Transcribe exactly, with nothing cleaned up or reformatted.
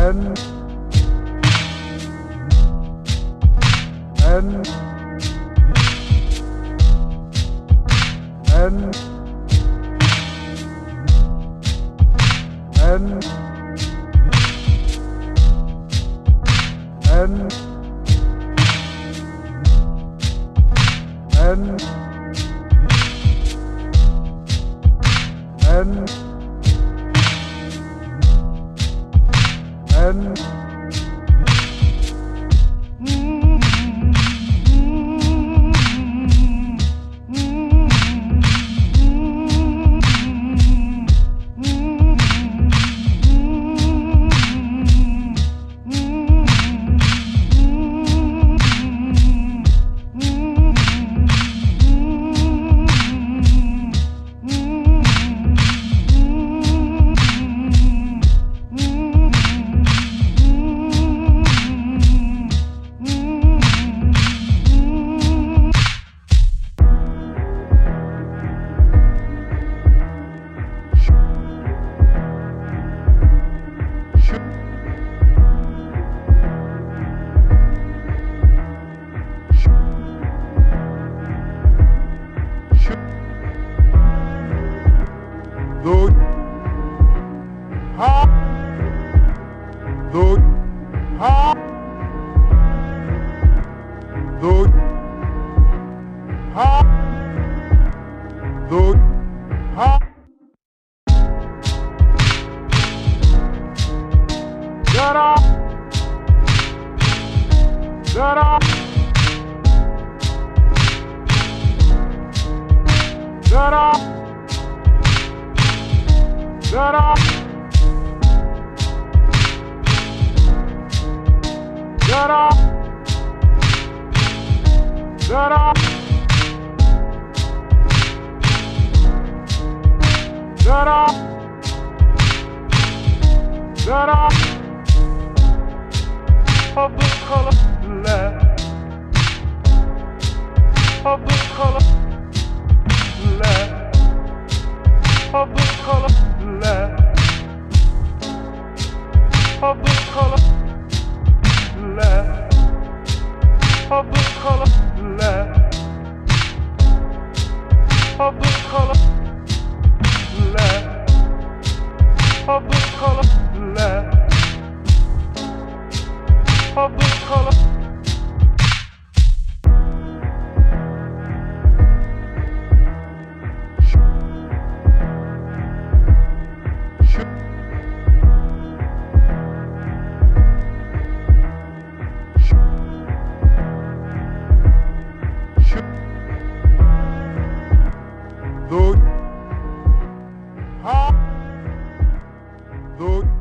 and and and and and and and and Though ha though ha though ha though ha da-da da-da da-da da-da da-da da-da da-da da-da of the color black, of the color black, of the color black, of the color black, of the color black, of the color black, of the color black, of the color. Though ha though